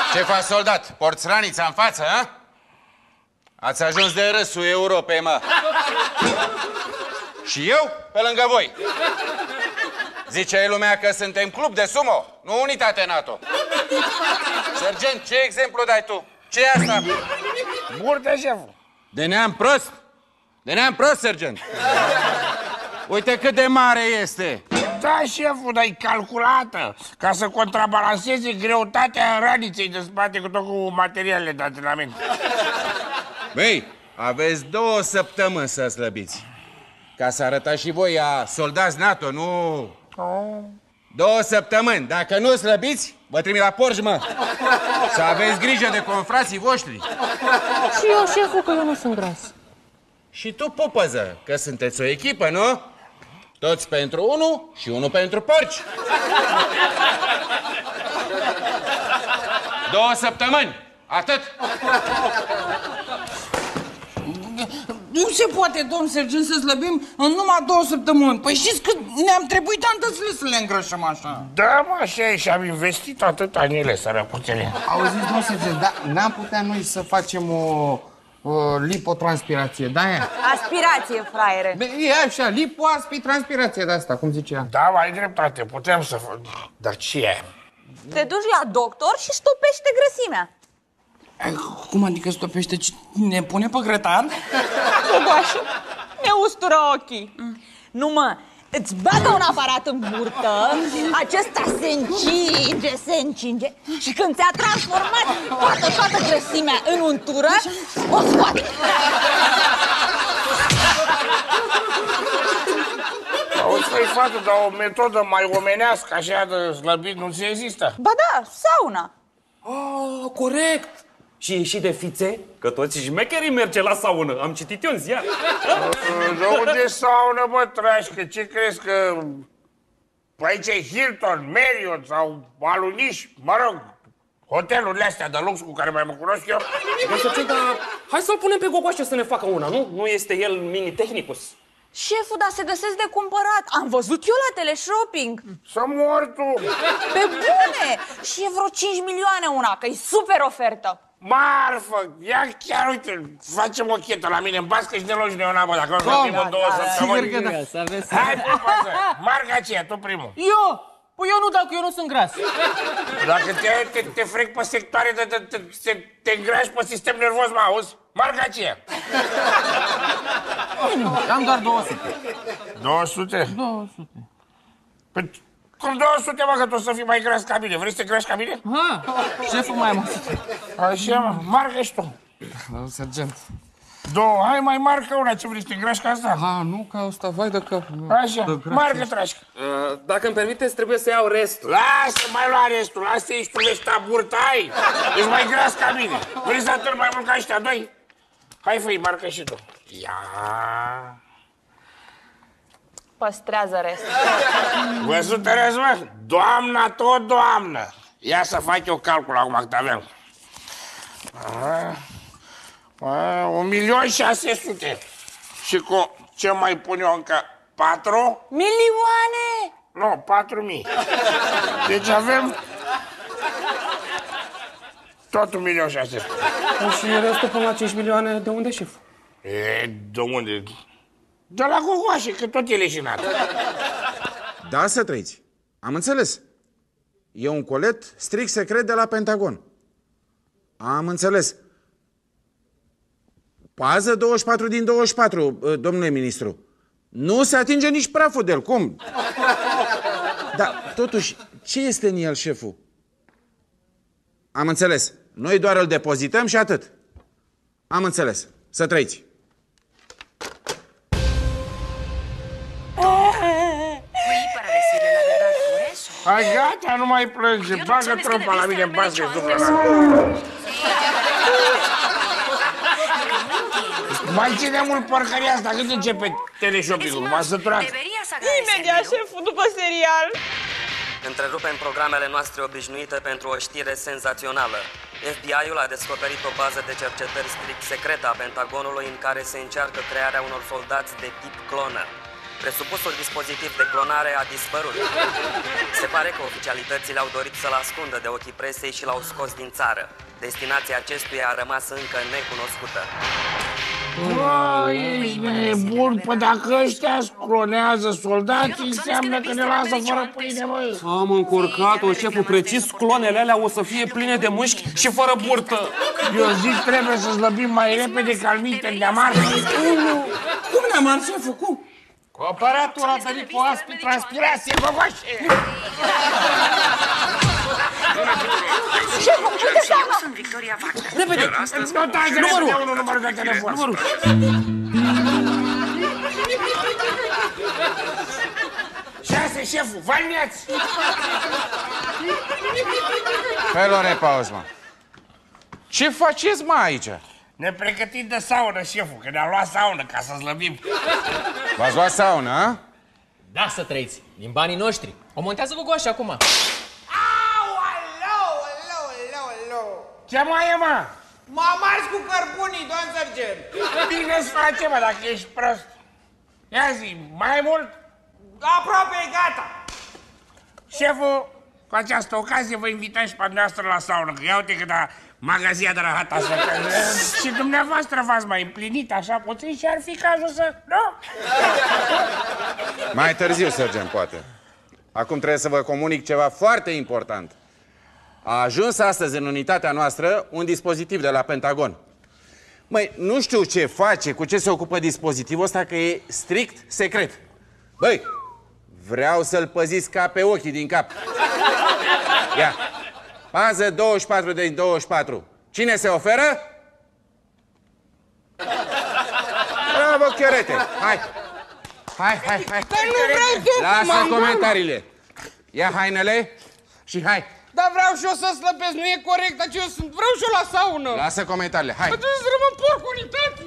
Ce faci, soldat? Porți ranița în față, a? Ați ajuns de râsul Europei, mă. Și eu pe lângă voi. Zice lumea că suntem club de sumo, nu unitate NATO. Sergent, ce exemplu dai tu? Ce e asta? Burtă, șeful. De neam prost? De neam prost, sergent. Uite cât de mare este. Da, șeful, dar e calculată ca să contrabalanceze greutatea raniței de spate cu tot cu materialele de antrenament. Băi, aveți 2 săptămâni să slăbiți. Ca să arătați și voi a soldați NATO, nu... 2 săptămâni. Dacă nu slăbiți, vă trimit la porci, mă. Să aveți grijă de confrații voștri. Și eu, șeful, că eu nu sunt gras. Și tu, pupăză, că sunteți o echipă, nu? Toți pentru unul și unul pentru porci. 2 săptămâni. Atât. Nu se poate, domn sergent, să slăbim în numai 2 săptămâni. Păi știți că ne-am trebuit antățile să le îngrășăm așa. Da, mă, așa e, și am investit atâta în ele, sărăcuțele. Auziți, domn sergent, dar n-am putea noi să facem o lipotranspirație, da? Aspirație, fraiere. E așa, lipoaspitranspirație de asta, cum zicea. Da, mai dreptate, putem să facem. Dar ce e? Te duci la doctor și stopește grăsimea. Cum adică stopește? Ne pune pe grătar? Boboașul, ne ustură ochii. Nu, mă, îți bagă un aparat în burtă, acesta se încinge și când ți-a transformat toată grăsimea în untură, o scoate. Auzi, făi, fată, dar o metodă mai omenească, așa de slăbit, nu ți există? Ba da, sauna. Oh, corect! Și ieși de fițe? Că toți șmecherii merge la saună. Am citit eu în ziar. De unde saună, bă, trașcă? Ce crezi că... Aici e Hilton, Marriott sau Aluniș, mă rog, hotelurile astea de lux cu care mai mă cunosc eu? Dar hai să-l punem pe Gogoașe să ne facă una, nu? Nu este el mini-tehnicus? Șeful, dar se găsesc de cumpărat. Am văzut eu la teleshopping. Să mor tu! Pe bune! Și e vreo 5 milioane una, că e super ofertă. Marfă! Ia chiar, uite, facem o chetă la mine în bască și ne luăm și ne una, bă, dacă nu să fim în 2 săptămâni. Sigur că da. Hai, pupăză, marca aceea, tu primul. Eu? Păi eu nu, dacă eu nu sunt gras. Dacă te frec pe sectoare, te îngrași pe sistem nervos, mă auzi? Marca aceea. Am doar 200. 200? 200. Păi, cum 200, mă, că tu o să fii mai gras ca mine? Vrei să te grași ca mine? Ha, șeful mai am 100. Așa, mă, marcă și tu. Domnul sergent. 2, hai mai marcă una, ce vrei să te grași ca asta? Ha, nu, ca asta, vai de cap. Așa, marcă trașcă. Dacă îmi permiteți, trebuie să iau restul. Lasă, mai lua restul, lasă, ești tu ăsta burtă, ai. Ești mai gras ca mine. Vrei să atârg mai mult ca ăștia doi? Hai, fă-i, marcă și tu. Ia. Păstrează restul. Văzut, Terez, mă? Doamna, tot doamnă. Ia să fac eu calcul acum cât avem. 1.600.000. Și cu ce mai pun eu încă? 4? Milioane! Nu, 4.000. Deci avem tot 1.600.000. Și restul până la 5 milioane, de unde, șef? E, de unde? De la Gogoașe, că tot e leșinat. Da, să trăiți. Am înțeles. E un colet strict secret de la Pentagon. Am înțeles. Pază 24 din 24, domnule ministru. Nu se atinge nici praful de el, cum? Dar, totuși, ce este în el, șeful? Am înțeles. Noi doar îl depozităm și atât. Am înțeles. Să trăiți. Hai, gata, nu mai plânge. Bagă trompa la mine în bască și du-mă la... Mai ține mult porcăria asta, când începe teleshopping-ul? M-a săturat. Imediat, șeful, după serial. Întrerupem programele noastre obișnuite pentru o știre senzațională. FBI-ul a descoperit o bază de cercetări strict secretă a Pentagonului în care se încearcă crearea unor soldați de tip clonă. Presupusul dispozitiv de clonare a dispărut. Se pare că oficialitățile au dorit să-l ascundă de ochii presei și l-au scos din țară. Destinația acestuia a rămas încă necunoscută. Ești nebun, păi dacă ăștia clonează soldații, înseamnă că ne lasă fără pâine, măi. Am încurcat-o, șeful, precis, clonele alea o să fie pline de mușchi și fără burtă. Eu zic, trebuie să slăbim mai repede ca alminte neamar. Cum neamar, șeful, cum? Cu aparatul a venit cu aspi transpirație, gogoașe. Șeful, uite seama! Sunt Victoria Wagner. Repede! Notați numărul de telefon. Numărul! Șase, șeful, valneați! Hello, repaus, mă. Ce faceți, mă, aici? Ne pregătim de saună, șeful, că ne-am luat saună ca să slăbim. V-ați luat saună, a? Da, să trăiți. Din banii noștri. O montează Gogoașa acum. Ce mai e, mă? M-am ars cu cărbunii, doamn sergent. Bine-ți face, mă, dacă ești prost. Ia zi, mai mult? Aproape e gata. Șeful, cu această ocazie vă invităm și pe dumneavoastră la saună, că ia uite cât a magazia de la hata să... Și dumneavoastră v-ați mai împlinit așa puțin și ar fi cazul să... Nu? Mai târziu, sergent, poate. Acum trebuie să vă comunic ceva foarte important. A ajuns astăzi în unitatea noastră un dispozitiv de la Pentagon. Măi, nu știu ce face, cu ce se ocupă dispozitivul ăsta, că e strict secret. Băi, vreau să-l păziți ca pe ochii din cap. Ia, pază 24 din 24. Cine se oferă? Bravo, Chiorete! Hai! Hai! Dar nu vreau eu. Lasă comentariile. Ia hainele și hai. Dar vreau și eu să slăbesc, nu e corect, dar ce eu sunt. Vreau și eu la saună. Lasă comentariile, hai. Trebuie să rămân porc unitate.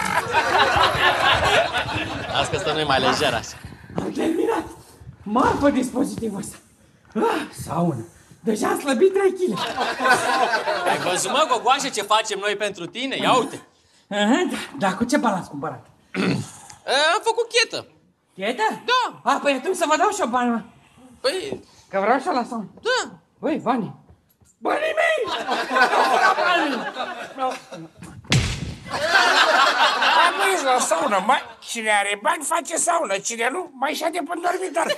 Las că stăm noi mai lejer așa. Am terminat. Marfă dispozitivul ăsta. Saună. Deja am slăbit 3 kg. Ai văzut, mă, Gogoașa, ce facem noi pentru tine? Ia uite. Dar cu ce bani ați cumpărat? Am făcut chetă. Chetă? Da. Păi atunci să vă dau și eu bani, mă. Păi, Că vreau și eu la saună. da. Băi, banii. Banii mei! Hai, băieți, la saună, mai. Cine are bani face saună, cine nu, mai șade pe dormitor.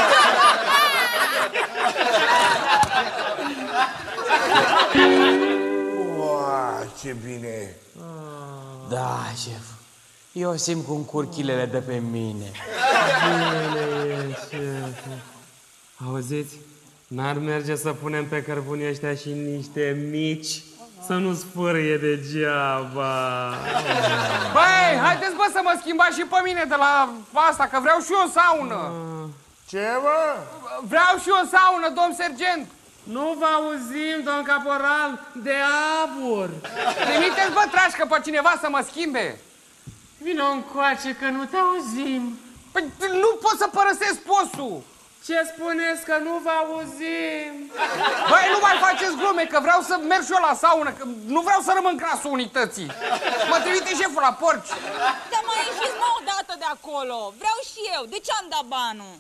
Uau, ce bine! Da, șef. Eu simt cum curg chilele de pe mine. Bine, șeful. Auziți? N-ar merge să punem pe cărbunii ăștia și niște mici să nu sfârâie degeaba. Băi, haideți, bă, să mă schimbați și pe mine de la asta, că vreau și eu saună. Ce, bă? Vreau și eu saună, domn sergent. Nu vă auzim, domn caporal, de abur. Trimiteți, bă, trașcă pe cineva să mă schimbe. Vino încoace că nu te auzim. Păi nu pot să părăsesc postul. Ce spuneți că nu vă auzim? Băi, nu mai faceți glume, că vreau să merg și eu la saună, că nu vreau să rămân crasul unității. Mă trimite șeful la porci. Dar mai ieșiți, mă, odată de acolo. Vreau și eu. De ce am dat banul?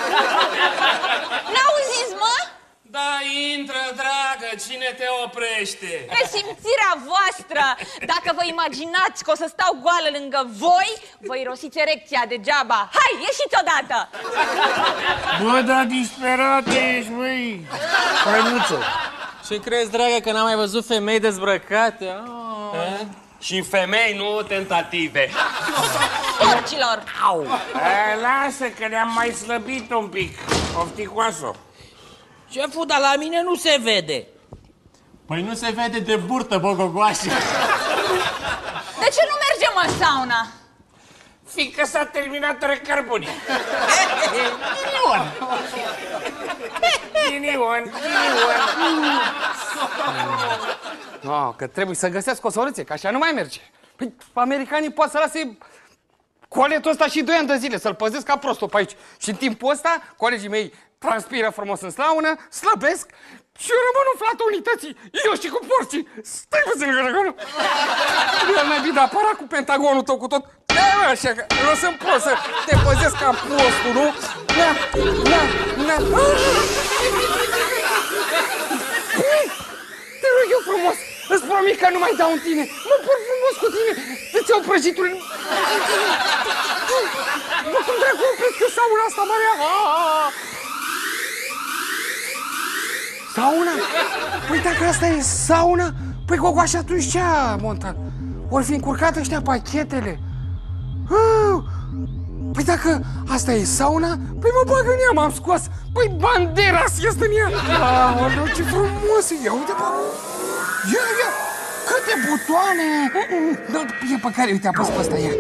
N-auziți, mă? Da, intră, dragă, cine te oprește? Presimțirea voastră! Dacă vă imaginați că o să stau goală lângă voi, vă irosiți erecția degeaba. Hai, ieșiți odată! Bă, da, disperat ești, băi! Hainuță! Ce crezi, dragă, că n-am mai văzut femei dezbrăcate? Și femei, nu tentative. Porcilor! Lasă că ne-am mai slăbit un pic, ofticoasă. Șeful, dar la mine nu se vede. Păi nu se vede de burtă, bă, Gogoașa. De ce nu mergem în sauna? Fiindcă s-a terminat recărbunii. Ghinion. No, că trebuie să găsesc o soluție, că așa nu mai merge. Păi, americanii pot să lase coletul ăsta și 2 ani de zile, să-l păzesc ca prostul pe aici. Și în timpul ăsta, colegii mei transpiră frumos în slaună, slăbesc și eu rămân umflat unității. Eu și cu porcii. Stai puțin, gărăgără. E mai bine aparat cu Pentagonul tău cu tot Da, așa, că nu sunt prost să te păzesc ca prostul, nu? Na. Te rog eu frumos, îți promit că nu mai dau în tine. Mă pur frumos cu tine, îți iau prăjituri. Bă, cum dracu opresc eu sauna asta, Maria? Sauna? Păi dacă asta e sauna, păi Gogoașa atunci ce-a montat? Ori fi încurcat ăștia pachetele. Păi dacă asta e sauna, păi mă bag în ea, m-am scos. Păi Banderas este în ea. Aoleu, ce frumos e. Ia uite, bă. Ia. Câte butoane. E pe care, uite, apăs pe ăsta, ia.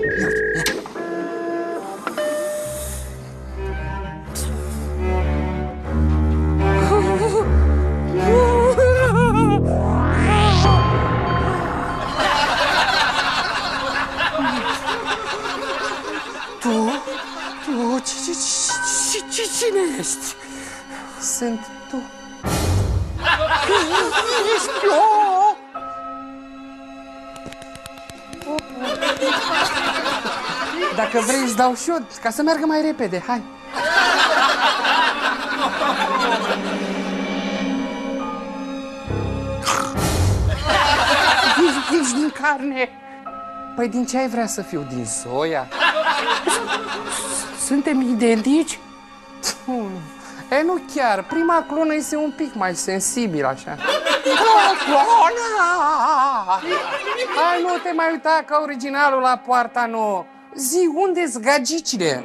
Cine ești? Sunt tu. Ești eu? Dacă vrei îți dau și eu, ca să meargă mai repede, hai. Ești din carne. Păi din ce ai vrea să fiu? Din soia? Suntem identici? E, nu chiar. Prima clonă este un pic mai sensibil, așa. Clona! Hai, nu te mai uita ca originalul la poarta nouă. Zi, unde-s gagicile?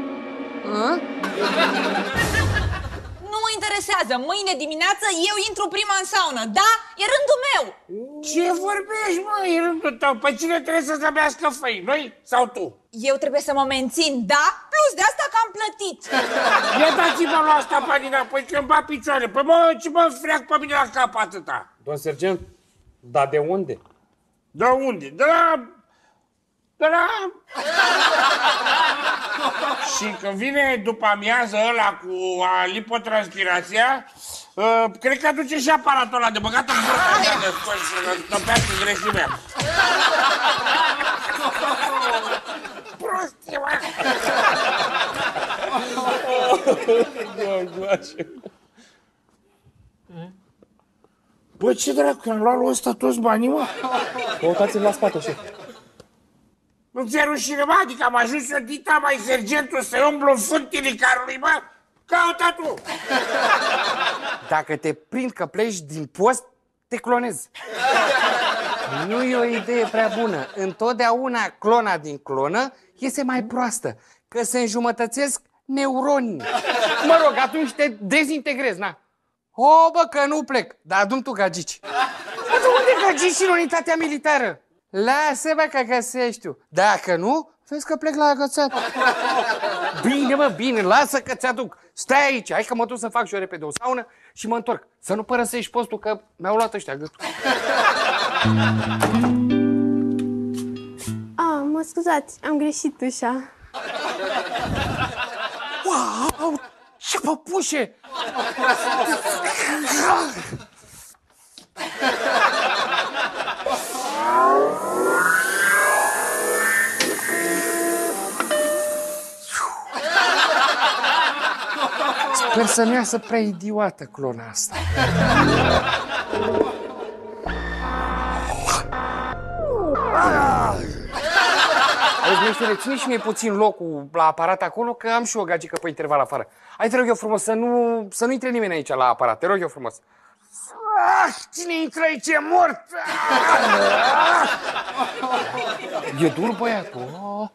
Nu mă interesează. Mâine dimineață eu intru prima în saună. Da? E rândul meu. Ce vorbești, mă? E rândul tău. Păi cine trebuie să zăbească făini? Noi sau tu? Eu trebuie să mă mențin, da? Plus de asta că am plătit. Ia dați-mă la asta, panina, păi că îmi bat picioare. Păi mă, ce mă freac pe mine la cap atâta? Domn sergent, dar de unde? De unde? De la... Și când vine după amiază ăla cu lipotranspirația, cred că aduce și aparatul ăla de băgat în burtă de scoși să topească gresimea. Prostie, mă! Bă, ce dracu, am luat lui ăsta toți banii, mă? Căutați-l la spate, șef. Nu ți-e rușine, mă? Adică am ajuns eu dita mai sergentul să-i umblu în fântile carului, mă? Caută tu! Dacă te prind că pleci din post, te clonez. Nu e o idee prea bună. Întotdeauna clona din clonă iese mai proastă, că se înjumătățesc neuronii. Mă rog, atunci te dezintegrezi, na. O, bă, că nu plec, dar adu-mi tu gagici. Bă, de unde gagici în unitatea militară? Lasă-mă că găsești tu. Dacă nu, vezi că plec la agățat. Bine, mă, bine, lasă că ți-aduc. Stai aici, hai că mă duc să fac și eu repede o saună și mă întorc. Să nu părăsești postul, că mi-au luat ăștia gâtul. Mă scuzați, am greșit ușa. Wow, ce păpușe! Sper să nu iasă prea idiotă clona asta. Auzi, meștere, ține și mie puțin locul la aparat acolo, că am și o gagică pe interval afară. Hai, te rog eu frumos, să nu intre nimeni aici la aparat, te rog eu frumos. Cine intră aici e mort! E dur băiatul.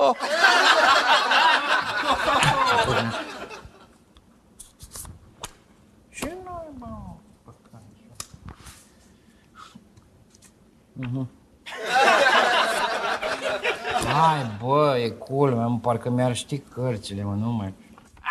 Ce noi, mă? Hai, bă, e cool, mă, parcă mi-ar ști cărțile, mă, nu mai...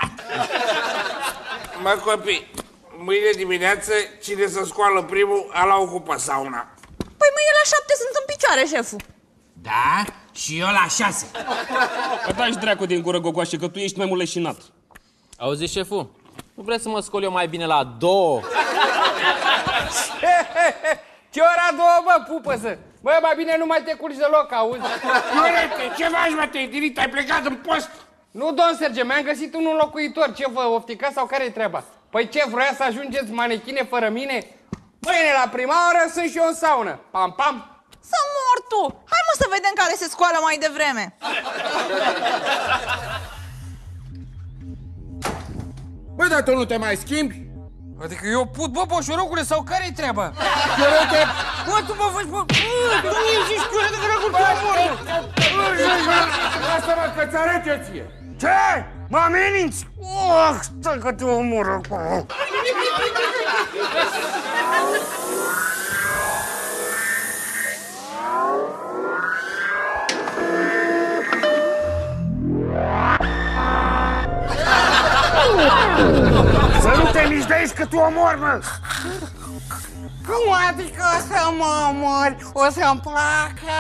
Mă, copii, mâine dimineață, cine să scoală primul, ala ocupă sauna. Păi mâine la 7 sunt în picioare, șeful. Da? Și eu la 6. Că dai dracu din gură, Gogoașe, că tu ești mai mult leșinat. Auzi, șeful? Nu vrei să mă scol eu mai bine la 2? Ce ora două, bă, pupă-să? Bă, mai bine nu mai te culci deloc, auzi? Iorete, ce faci, mă, te-ai dirit, ai plecat în post? Nu, domn Serge, mi-am găsit un înlocuitor. Ce vă oftica sau care-i treaba? Păi ce, vroia să ajungeți manechine fără mine? Mâine la prima oră sunt și eu în saună. Pam, pam. Să mor tu! Hai mă să vedem care se scoală mai devreme. Bă, dar tu nu te mai schimbi? Adică eu put, bă, boșorocule, sau care-i treaba? Chiorete! Bă, tu mă faci, bă, tu ești chiorete, dragul, tu Lasă-mă că-ți arăt eu ție! Ce? Mă ameninți? Stai că te omor acum! Să nu te miști de aici că tu omori, mă! Cum adică o să mă omori? O să-mi placă?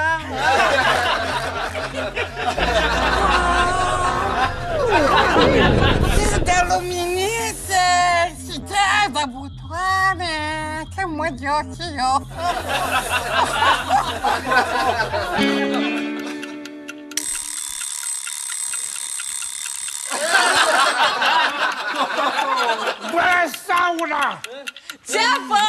Și de luminițe și de butoane, ce mă joc și eu. Bă, sauna! Țeapă!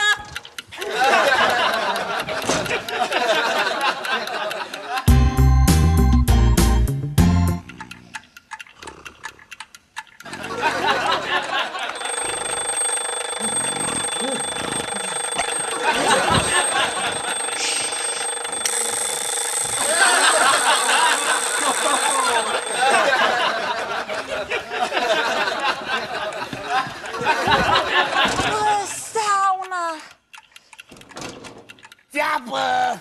Țeapă!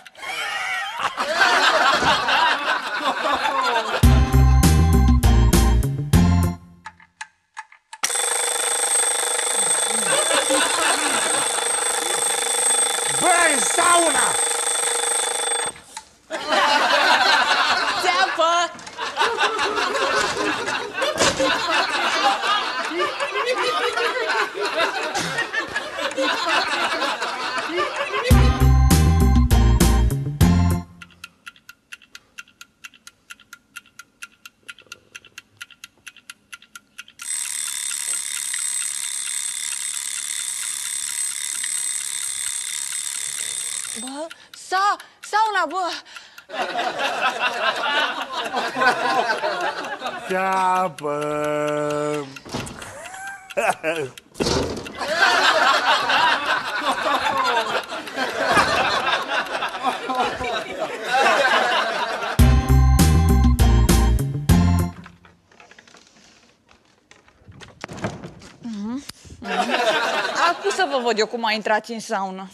Băi, sauna! Țeapă! Bă, sauna, bă! Țeapă! Acum să vă văd eu cum a intrat în saună.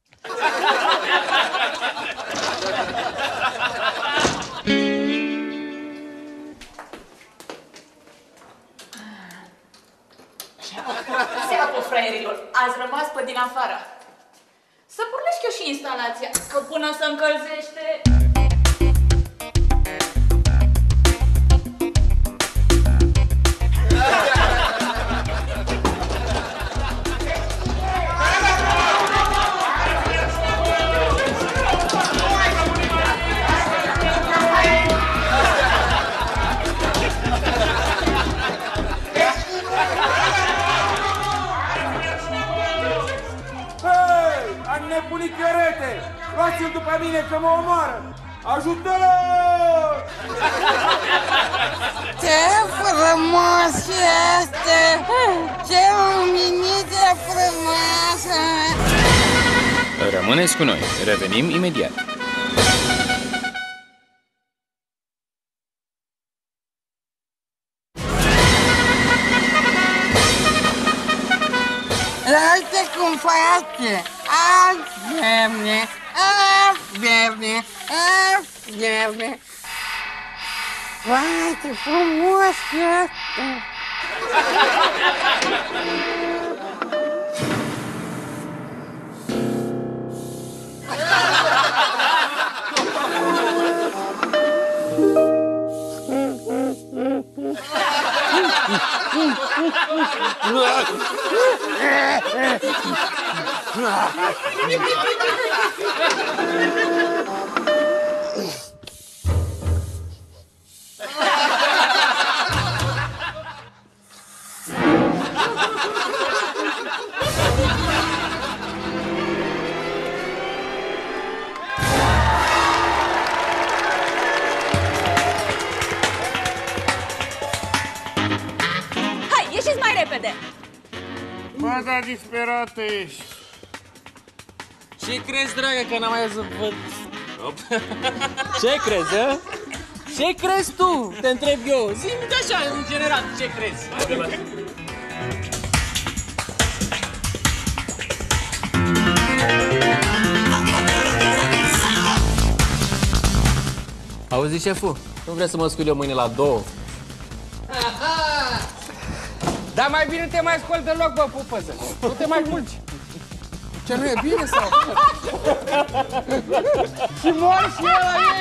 Seapă, fraierilor, ați rămas pe din afară. Să pornesc eu și instalația, că până se încălzește... Nebunit Chiorete! Luați-l după mine că mă omoară! Ajută-l! Ce frumos este! Ce luminiță frumoasă! Rămâneți cu noi, revenim imediat. Uite cum face! Aferne, aferne, aferne. Vai, ce frumos este! Hai, ieșiți mai repede! Bă, da, disperată ești. Ce crezi, dragă, că n-am mai văzut? Ce crezi, a? Ce crezi tu? Te întreb eu. Zi-mi de așa, în general, ce crezi? Auzi, șeful? Nu vrei să mă scul eu mâine la 2? Dar mai bine te mai scol deloc, bă, pupăză. Nu te mai culci. Ce, nu e bine sau? Și mor și el la